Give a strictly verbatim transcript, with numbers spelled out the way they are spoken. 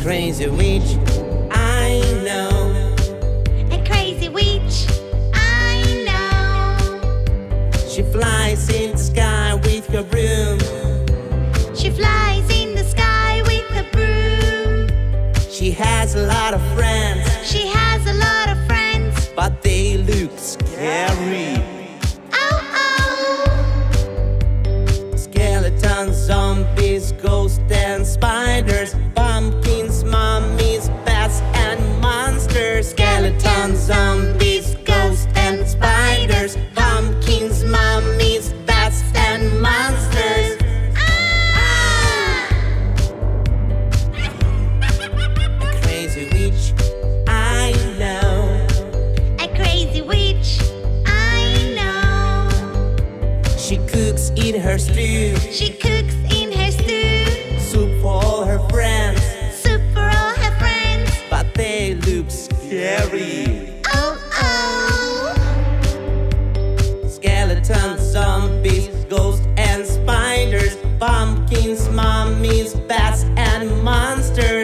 crazy witch, I know. A crazy witch, I know. She flies in the sky with her broom. She flies in the sky with her broom. She has a lot of friends. She has a lot of friends, but they look scary. Oh, oh. Skeletons, zombies, ghosts and spiders, pumpkins, mummies, bats and monsters. Skeletons, zombies, ghosts and spiders, pumpkins, mummies, bats and monsters. Ah! A crazy witch, I know. A crazy witch, I know. She cooks in her stew, She cooks in her stew, soup for all her friends, soup for all her friends. but they look scary. Oh, oh. Skeletons, zombies, ghosts and spiders, pumpkins, mummies, bats and monsters.